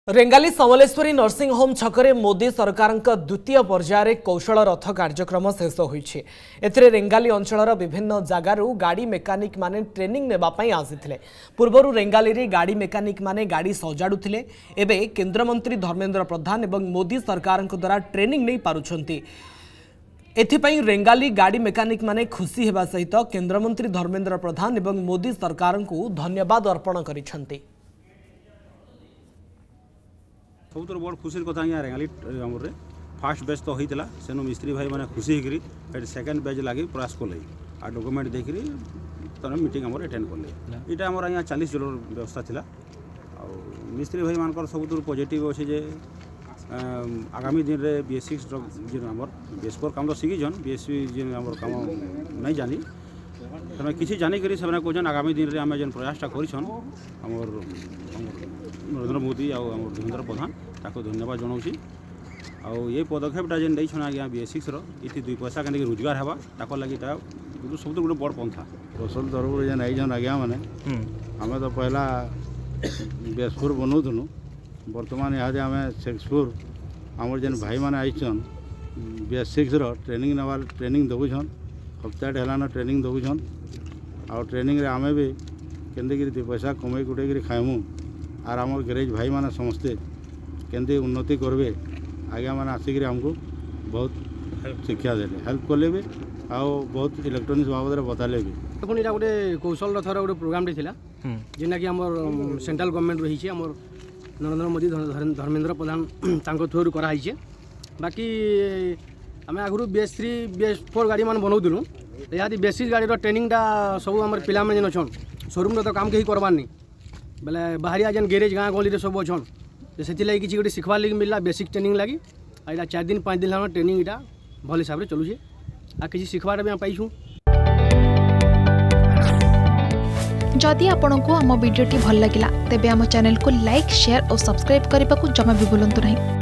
Rengali Samaleswari nursing home छकरे मोदी सरकार द्वितीय पर्यायर कौशल रथ कार्यक्रम शेष होइछि। एथिरे रेंगाली अंचलर विभिन्न जगारू गाड़ी मेकानिक माने ट्रेनिंग नेबापई आसिथिले। पूर्वरु रेंगाली रे गाड़ी मेकानिक माने गाड़ी सजाडुथिले। एबे केंद्रमंत्री धर्मेंद्र प्रधान एवं मोदी सरकार द्वारा ट्रेनिंग नै पारुछंती। एथिपई रेंगाली गाड़ी मेकानिक माने खुशी हेबा सहित केंद्रमंत्री धर्मेंद्र प्रधान एवं मोदी सरकार को धन्यवाद अर्पण करिछंती। सब बड़ खुशी कथा यहाँ रेंगाली आमर फास्ट बैच तो होता सेनु मिस्त्री भाई मैंने खुशी होकर फिर सेकेंड बैच लगे प्रयास कले आ डॉक्यूमेंट देखिए तब मीटिंग आम अटेंड कले यहाँ आमर यहाँ 40 जन व्यवस्था था। मिस्त्री भाई मान सब पॉजिटिव अच्छे जे आगामी दिन में BS6 जो आम BS4 काम तो शिखीछन BS जो आम कम नहीं जानी तेना किसी जानिक से कहन आगामी दिन में आम जेन प्रयासटा करछन नरेंद्र मोदी और धर्मेंद्र प्रधान ताको धन्यवाद जनाऊँगी। ये पदक्षेपटा जेन नहीं आज्ञा BS6 ये 2 पैसा के रोजगार है ताको लगी सब गोटे बड़ पंथा कौशल तरफ जेन आईन आज्ञा मैंने आम तो पहला BS4 बनाऊलु बर्तमान यहाँ आम शेक्सपुर आमर जेन भाई मैंने आईन BS6 ट्रेनिंग नवार ट्रेनिंग दौन हफ्ताटे है ट्रेनिंग दौन आ ट्रेनिंग आम भी केंदे 2 पैसा कमे गुटे खाइमु आर आम गैरेज भाई माने समस्ते केंदे उन्नति करबे आज्ञा मैंने आसिक आमको बहुत शिक्षा दे हेल्प कले भी आ बहुत इलेक्ट्रोनिक्स बाबद बताले भी देखो यहाँ गोटे कौशल रथर गोटे प्रोग्राम था जेना कि आम सेंट्रल गवर्नमेंट रही आम नरेंद्र मोदी धर्मेंद्र प्रधान थ्रू कराई। बाकी आम आगु BS3 BS4 गाड़ी मान बनाऊलु यहाँ BS6 गाड़ी ट्रेनिंगटा सब आम पिला जेन अच्छन शोरूम तो काम कहीं करवार नहीं बेले बाहरिया जेन गैरेज गाँ गली सब अच्छन से किसी गोटे शिखबार लगे मिलला बेसिक ट्रेनिंग लगी आ 4 दिन 5 दिन ट्रेनिंग यहाँ भल हिसाब से चलुचे आ किसी शिखबार भी पाइछू। जदि आपंक आम भिडी भल लगा तेब आम चैनल को लाइक शेयर और सब्सक्राइब करने को जमा भी भूलु नहीं।